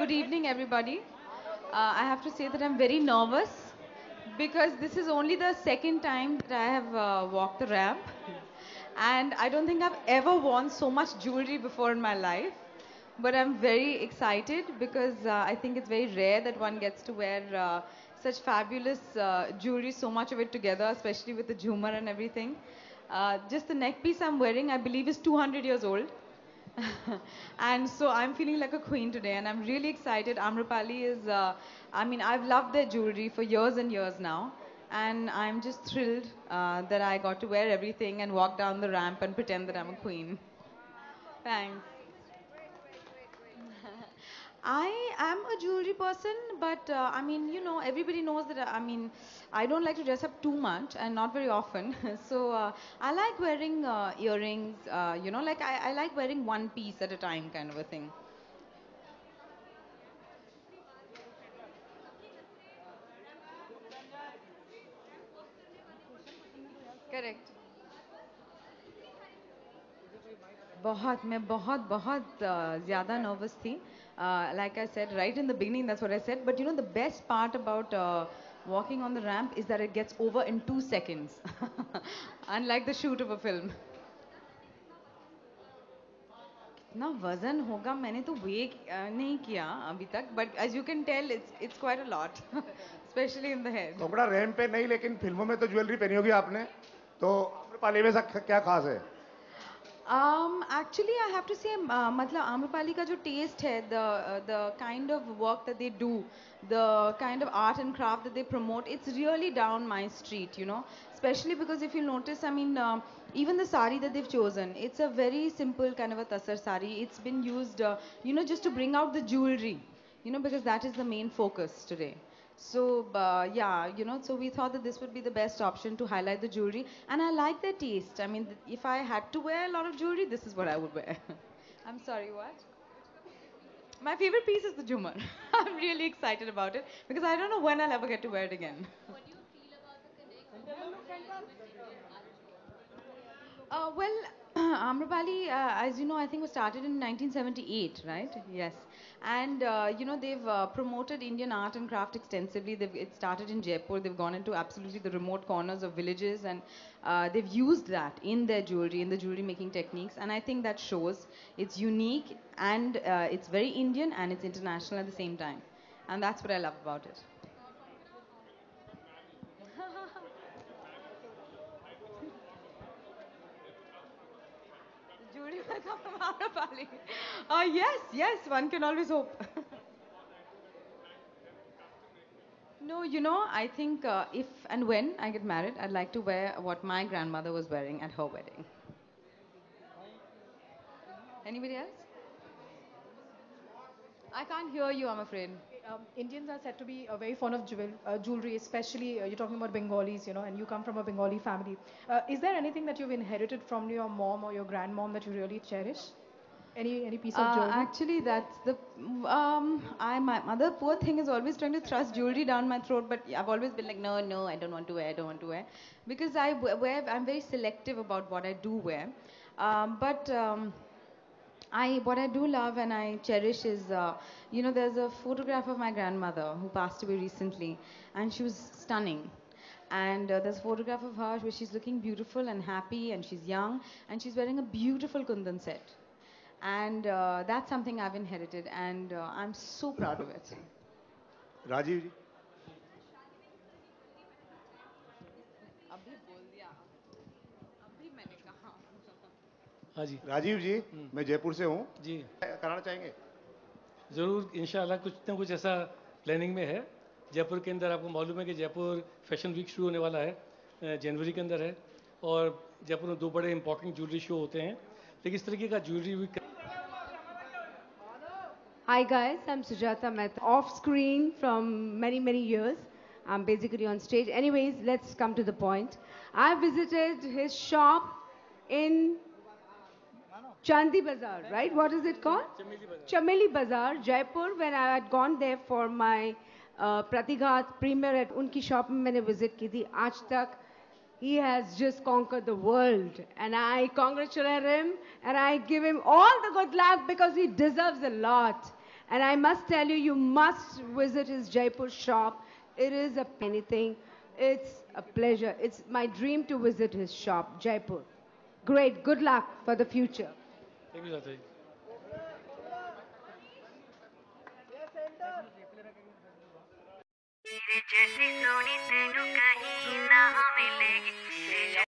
Good evening, everybody. I have to say that I'm very nervous because this is only the second time that I have walked the ramp. And I don't think I've ever worn so much jewelry before in my life. But I'm very excited because I think it's very rare that one gets to wear such fabulous jewelry, so much of it together, especially with the jhumar and everything. Just the neck piece I'm wearing, I believe, is 200 years old. And so I'm feeling like a queen today, and I'm really excited. Amrapali is, I mean, I've loved their jewelry for years and years now, and I'm just thrilled that I got to wear everything and walk down the ramp and pretend that I'm a queen. Thanks. I am a jewelry person, but I mean, everybody knows that I don't like to dress up too much and not very often. So I like wearing earrings, like I like wearing one piece at a time kind of a thing. Correct. मैं बहुत ज़्यादा nervous थी. Like I said right in the beginning, that's what I said. But the best part about walking on the ramp is that it gets over in 2 seconds, unlike the shoot of a film. ना वजन होगा मैंने तो weigh नहीं किया अभी तक, but as you can tell, it's quite a lot, especially in the head. Konkona ramp पे नहीं, लेकिन फिल्मों में तो ज्वेलरी पहनी होगी आपने, तो आम्रपाली में ऐसा क्या खास है? Actually, I have to say, मतलब आम्रपाली का जो taste है, the kind of work that they do, the kind of art and craft that they promote, it's really down my street. Especially because if you notice, I mean, even the sari that they've chosen, it's a very simple kind of a tasar sari. It's been used, just to bring out the jewelry, because that is the main focus today. So, yeah, so we thought that this would be the best option to highlight the jewelry. And I like their taste. I mean, if I had to wear a lot of jewelry, this is what I would wear. I'm sorry, what? My favorite piece is the Jhumar. I'm really excited about it because I don't know when I'll ever get to wear it again. Well, Amrapali, as you know, I think was started in 1978, right? Yes. And, they've promoted Indian art and craft extensively. It started in Jaipur. They've gone into absolutely the remote corners of villages, and they've used that in their jewelry, in the jewelry making techniques. And I think that shows it's unique, and it's very Indian, and it's international at the same time. And that's what I love about it. Jewelry will come from Amrapali. Yes, yes, one can always hope. No, I think if and when I get married, I'd like to wear what my grandmother was wearing at her wedding. Anybody else? I can't hear you, I'm afraid. Indians are said to be very fond of jewelry, especially you're talking about Bengalis, and you come from a Bengali family. Is there anything that you've inherited from your mom or your grandmom that you really cherish? Any piece of jewelry? Actually, that's the. My mother, poor thing, is always trying to thrust jewelry down my throat, but I've always been like, no, no, I don't want to wear, I don't want to wear, because I'm very selective about what I do wear. But what I do love and I cherish is, there's a photograph of my grandmother who passed away recently, and she was stunning. And there's a photograph of her where she's looking beautiful and happy, and she's young, and she's wearing a beautiful kundan set. And that's something I've inherited, and I'm so proud of it. Rajiv जी, अभी बोल दिया अभी मैंने कहा हाँ जी। राजीव जी, मैं जयपुर से हूँ जी कराना चाहेंगे? ज़रूर, इंशाल्लाह कुछ ना कुछ ऐसा प्लानिंग में है। जयपुर के अंदर आपको मालूम है कि जयपुर फैशन वीक शुरू होने वाला है, जनवरी के अंदर है, और जयपुर में 2 बड़े इंपॉर्टेंट ज्वेलरी शो होते हैं। लेकिन इस तरीके का jewellery week Hi guys, I'm Sujata Mehta. Off screen from many, many years. I'm basically on stage. Anyways, let's come to the point. I visited his shop in Chandi Bazaar, right? What is it called? Chameli Bazaar, Jaipur. When I had gone there for my Pratighat premiere at unki shop में मैंने visit की थी. आज तक he has just conquered the world, and I congratulate him and I give him all the good luck because he deserves a lot. And I must tell you, you must visit his Jaipur shop. It is a anything. It's a pleasure. It's my dream to visit his shop, Jaipur. Great. Good luck for the future. Thank you जी तेरे जैसी सोनी तेनू कहीं ना मिलेगी